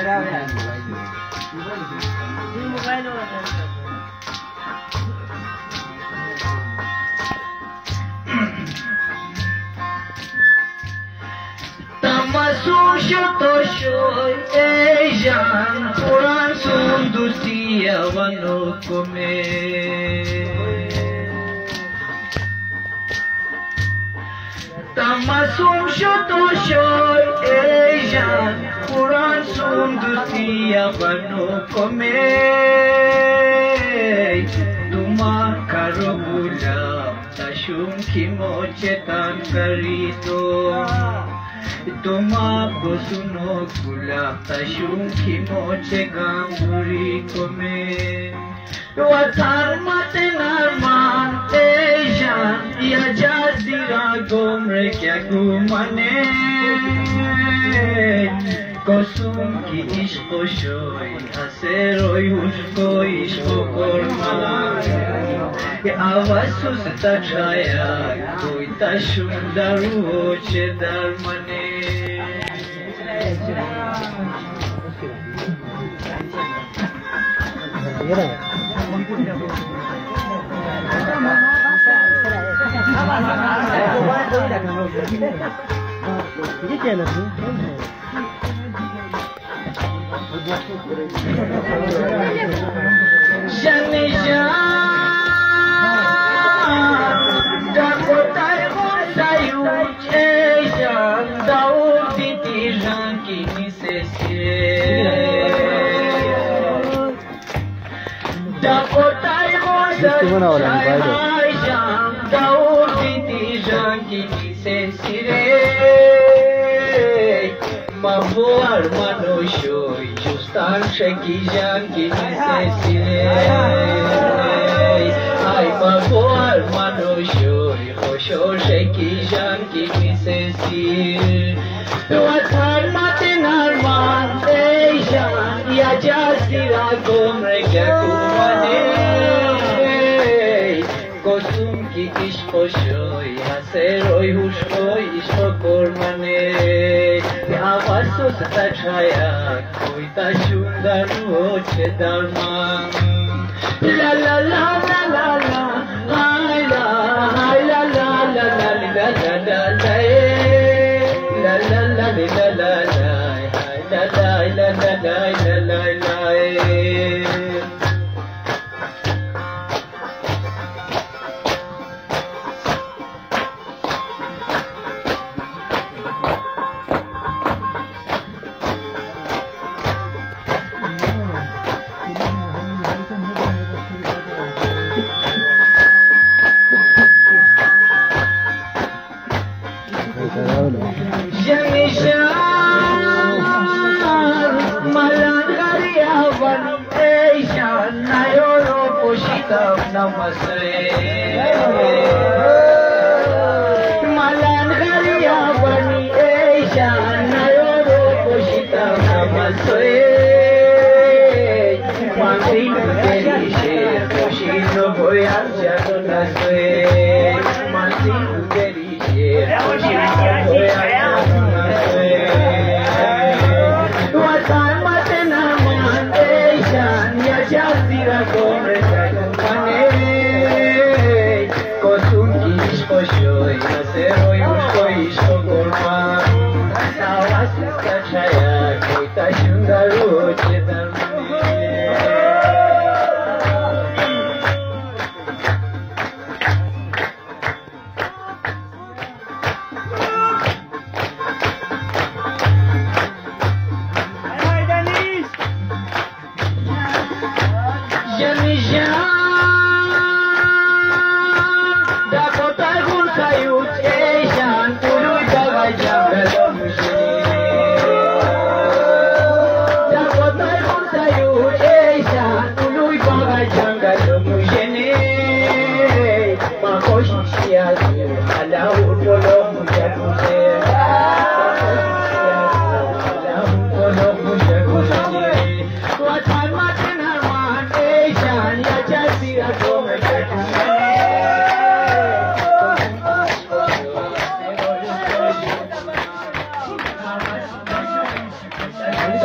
Tamasushotoshoi ejan Quran sundusia vanokome Tamasushotoshoi ejan Quran sundusia vanokome Tuma karobula tashum kimochetan karito Toma bosuno kula tashum kimoche gamburi kome Watar mate narman ejan ya jazira gomre kya kumane Kosum ki ishko shoy haseroi ushko ishko kormalay Avasus tachaya koi tashum daru che darmane Mavoar manoshoi justan shekijan ki nisesirei Ay mavoar manoshoi khosho shekijan ki nisesir Watan maten arman ejan ya jazira gomre kya kumane Kosum ki ishko shoy haseroi hushkoi ishko kormane Avasus tachaya koi tashum daru che darman La la la la la la Hai la hai la la la la la la la la La la la la la la Hai la la la la la la la Namaste Malan Gariya Bani Aisha Nayoro Poshita Namaste Mansin Berishe Poshino Boya Jano Naswe Mansin Berishe Poshino Boya Jano Naswe Watan Matena Man Aisha Yajazira Gomre Shoy, haseroi ushkoi ishko korman Avasus tachaya koi tashum daru che darmane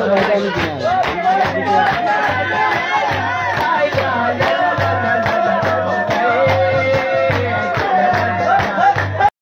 Vai dar no final.